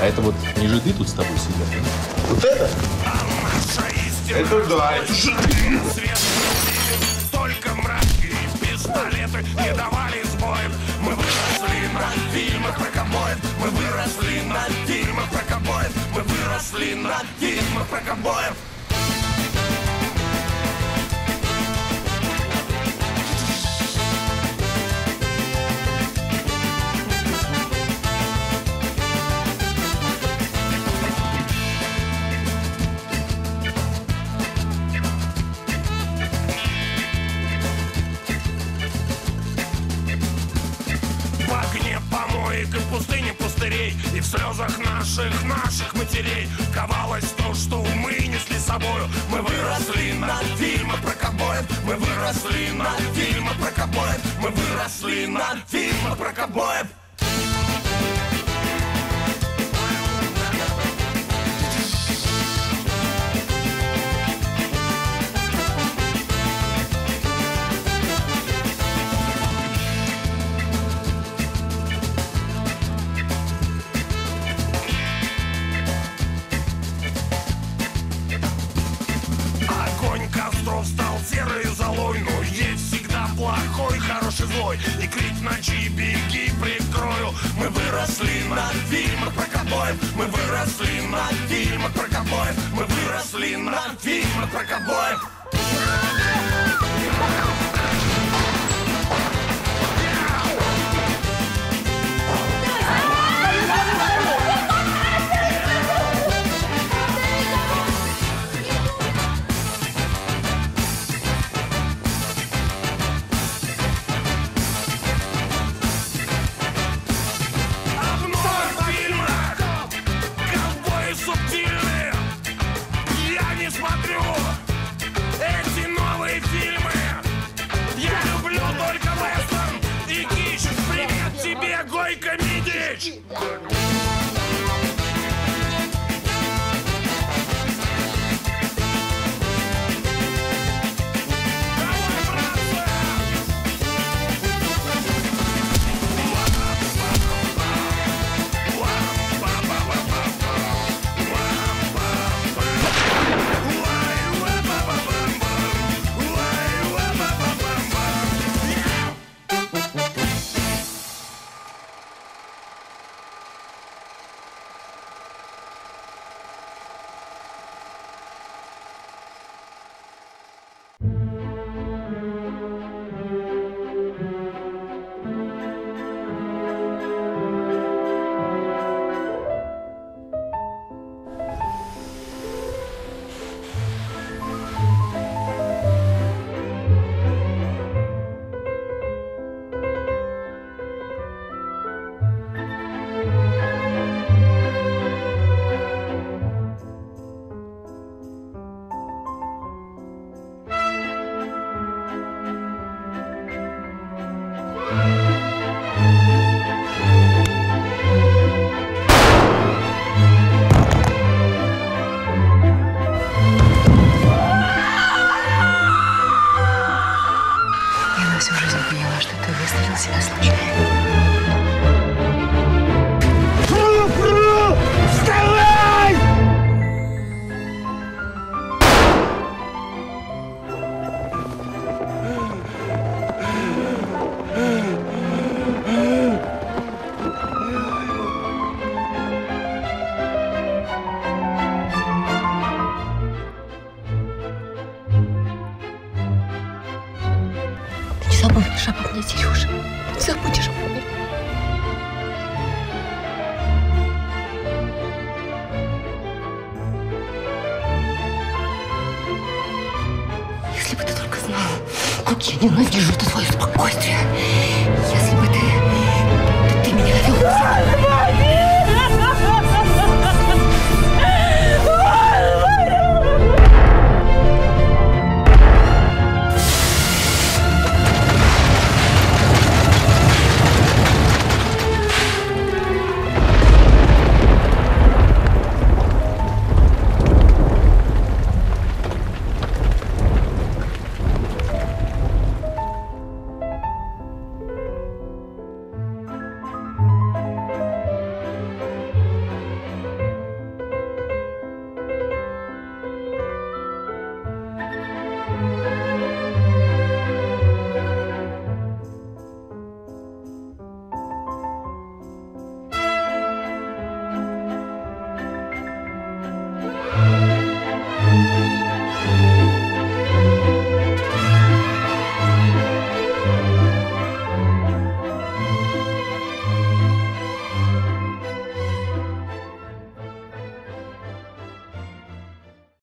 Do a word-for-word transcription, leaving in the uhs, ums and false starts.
это вот не жиды тут с тобой сидят, да? Вот это? Это да, это жиды. Только мраки и пистолеты не давали сбоев. Мы выросли на фильмах про ковбоев. Мы выросли на фильмах про ковбоев. Мы выросли на фильмах про ковбоев. И в пустыне пустырей, и в слезах наших, наших матерей ковалось то, что мы несли с собою. Мы выросли на фильмах про ковбоев. Мы выросли на фильмах про ковбоев. Мы выросли на фильмах про ковбоев. Стал серой золой, но есть всегда плохой, хороший, злой. И крик в ночи, беги, прикрою. Мы выросли на фильмах про ковбоев. Мы выросли на фильмах про ковбоев. Мы выросли на фильмах про ковбоев. Забудешь обо мне, Сережа. Забудешь обо мне. Если бы ты только знал, как я ненавижу это твое спокойствие.